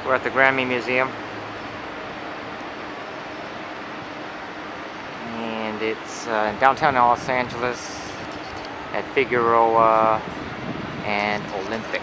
We're at the Grammy Museum. And it's in downtown Los Angeles at Figueroa and Olympic.